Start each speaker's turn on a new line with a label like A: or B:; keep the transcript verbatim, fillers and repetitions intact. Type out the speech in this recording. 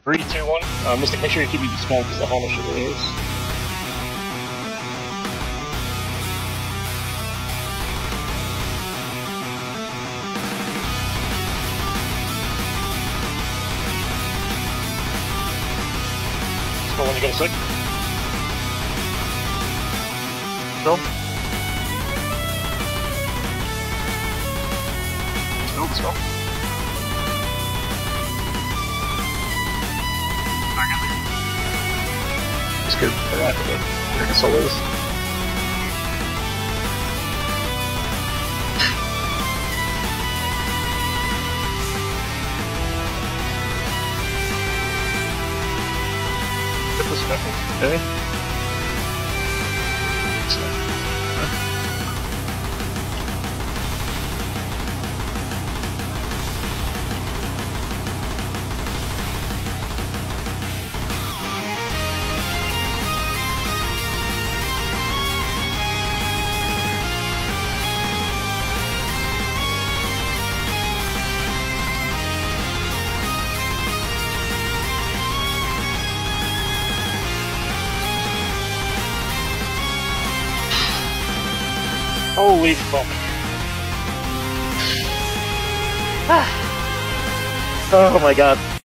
A: Three, two, one. Uh, Mystic, make sure you keep it small because the harness really is. Scroll when you get a sec. Go. Go, let's go. It's good for that, but I guess all is. Get this back, okay? Holy fuck. Oh my god.